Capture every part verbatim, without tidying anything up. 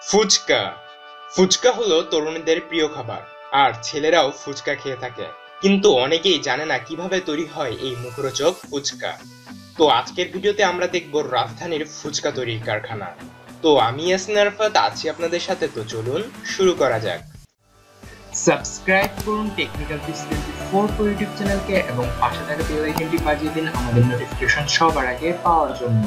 ফুচকা ফুচকা হলো তরুণীদের প্রিয় খাবার। আর ছেলেরাও ফুচকা খেয়ে থাকে। কিন্তু অনেকেই জানে না কিভাবে তৈরি হয় এই মুখরোচক ফুচকা। তো আজকের ভিডিওতে আমরা দেখব রাজধানীর ফুচকা তৈরির কারখানা। তো আমি ইয়াসিন আরাফাত আছি আপনাদের সাথে। তো চলুন শুরু করা যাক। সাবস্ক্রাইব করুন technical tips twenty four YouTube চ্যানেলকে এবং পাশে থাকা বেল আইকনটি বাজিয়ে দিন আমাদের নোটিফিকেশন সবার আগে পাওয়ার জন্য।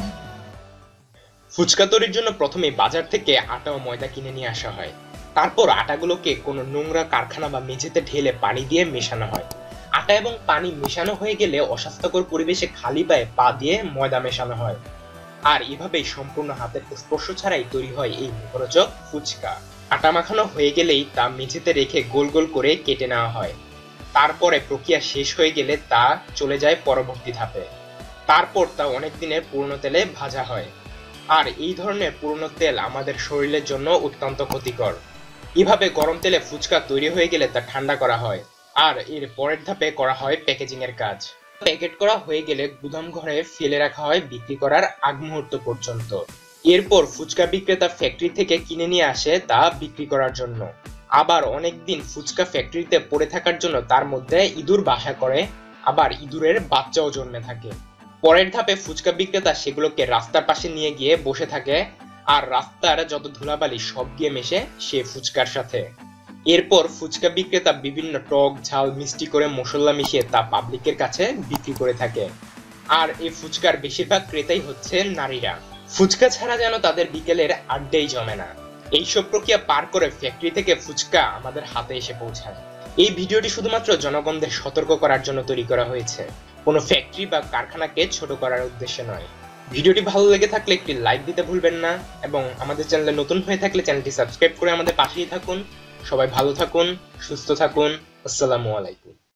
ফুচকা তৈরির জন্য প্রথমে বাজার থেকে আটা ও ময়দা কিনে নিয়ে আসা হয়। তারপর আটাগুলোকে কোনো নোংরা কারখানা বা মেঝেতে ঢেলে পানি দিয়ে মেশানো হয়। আটা এবং পানি মেশানো হয়ে গেলে অস্বাস্থ্যকর পরিবেশে খালি পায়ে পা দিয়ে ময়দা মেশানো হয়। আর এভাবেই সম্পূর্ণ হাতের স্পর্শ ছাড়াই তৈরি হয় এই মুখরোচক ফুচকা। আটা মাখানো হয়ে গেলেই তা মেঝেতে রেখে গোল গোল করে কেটে নেওয়া হয়। তারপরে প্রক্রিয়া শেষ হয়ে গেলে তা চলে যায় পরবর্তী ধাপে। তারপর তা অনেক দিনের পুরনো তেলে ভাজা হয়। আর এই ধরনের পুরনো তেল আমাদের শরীরের জন্য অত্যন্ত ক্ষতিকর। এভাবে গরম তেলে ফুচকা তৈরি হয়ে গেলে তা ঠান্ডা করা হয়। আর এর পরের ধাপে করা হয় প্যাকেজিং এর কাজ। প্যাকেট করা হয়ে গেলে গুদাম ঘরে ফেলে রাখা হয় বিক্রি করার আগ মুহূর্ত পর্যন্ত। এরপর ফুচকা বিক্রেতা ফ্যাক্টরি থেকে কিনে নিয়ে আসে তা বিক্রি করার জন্য। আবার অনেকদিন ফুচকা ফ্যাক্টরিতে পড়ে থাকার জন্য তার মধ্যে ইঁদুর বাসা করে, আবার ইঁদুরের বাচ্চাও জন্মে থাকে। পরের ধাপে ফুচকা বিক্রেতা সেগুলোকে রাস্তার পাশে নিয়ে গিয়ে বসে থাকে। আর রাস্তার যত ধুলাবালি সব গিয়ে মেশে সে ফুচকার সাথে। এরপর ফুচকা বিক্রেতা বিভিন্ন টক ঝাল মিষ্টি করে মশলা মিশিয়ে তা পাবলিকের কাছে বিক্রি করে থাকে। আর এই ফুচকার বেশিরভাগ ক্রেতাই হচ্ছে নারীরা। ফুচকা ছাড়া যেন তাদের বিকেলের আড্ডাই জমে না। এইসব প্রক্রিয়া পার করে ফ্যাক্টরি থেকে ফুচকা আমাদের হাতে এসে পৌঁছায়। এই ভিডিওটি শুধুমাত্র জনগণদের সতর্ক করার জন্য তৈরি করা হয়েছে, কোনো ফ্যাক্টরি বা কারখানাকে ছোট করার উদ্দেশ্যে নয়। ভিডিওটি ভালো লেগে থাকলে একটি লাইক দিতে ভুলবেন না এবং আমাদের চ্যানেলে নতুন হয়ে থাকলে চ্যানেলটি সাবস্ক্রাইব করে আমাদের পাশেই থাকুন। সবাই ভালো থাকুন, সুস্থ থাকুন। আসসালামু আলাইকুম।